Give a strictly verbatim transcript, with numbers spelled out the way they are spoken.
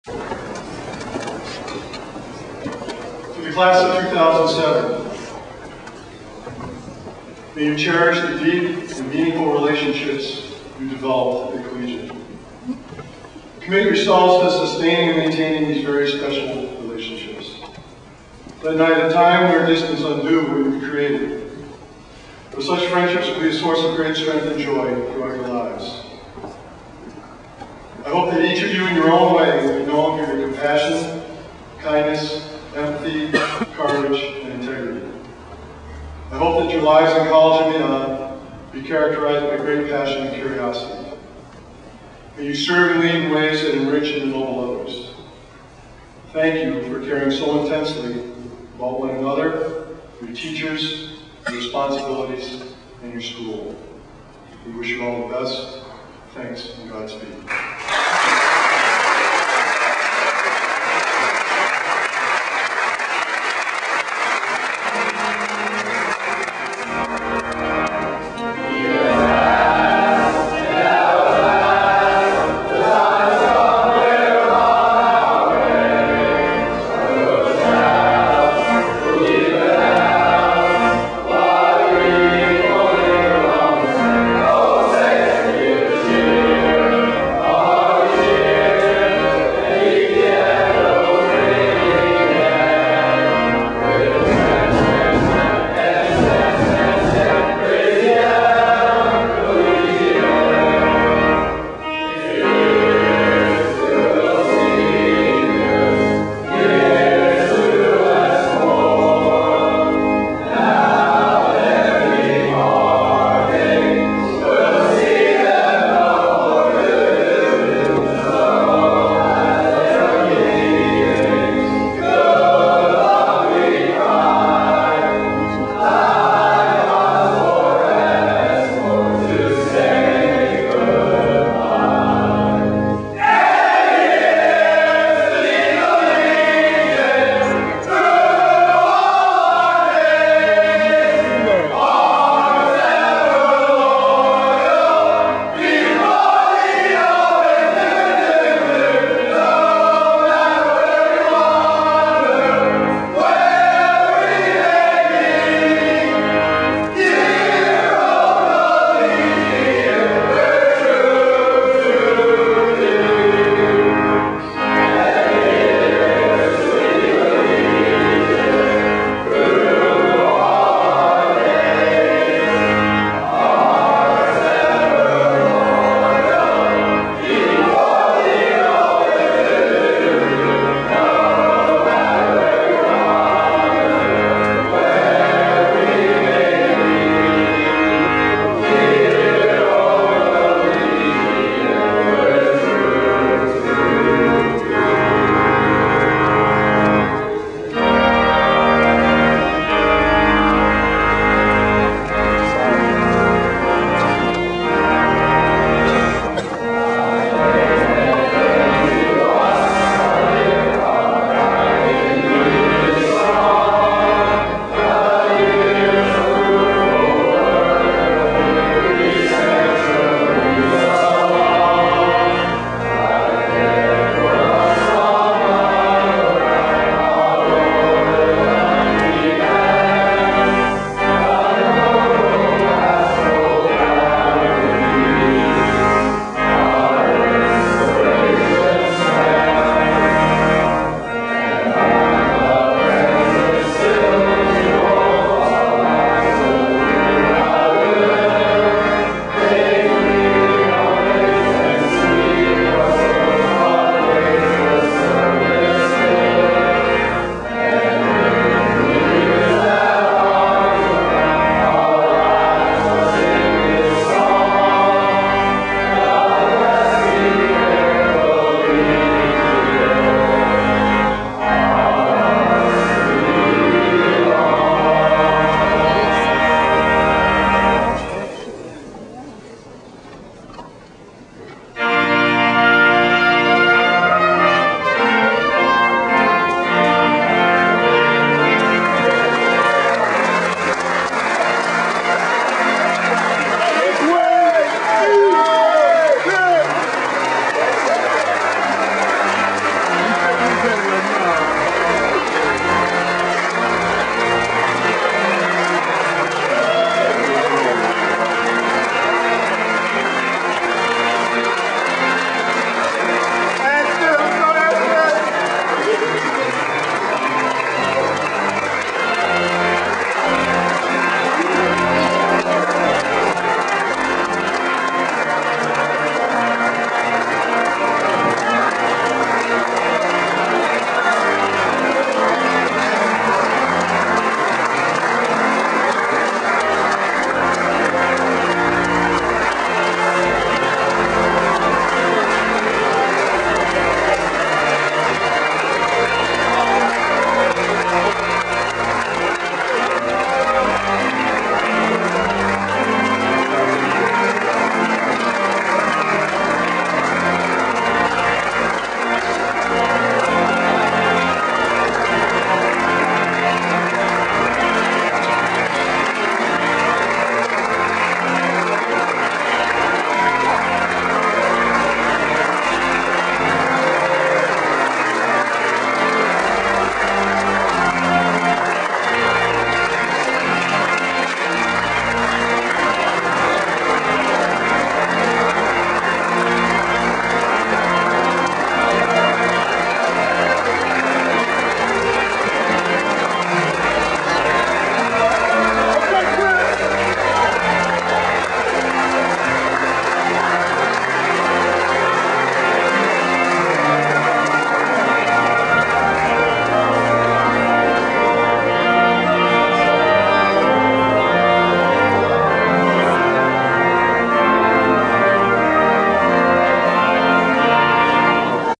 To the class of two thousand seven, may you cherish the deep and meaningful relationships you developed at Collegiate. Commit yourselves to sustaining and maintaining these very special relationships. Let not a time nor distance undo what you've created. For such friendships will be a source of great strength and joy throughout your lives. I hope that each of you in your own way will be known for your compassion, kindness, empathy, courage, and integrity. I hope that your lives in college and beyond be characterized by great passion and curiosity. May you serve and lead in ways that enrich and ennoble others. Thank you for caring so intensely about one another, your teachers, your responsibilities, and your school. We wish you all the best. Thanks and Godspeed.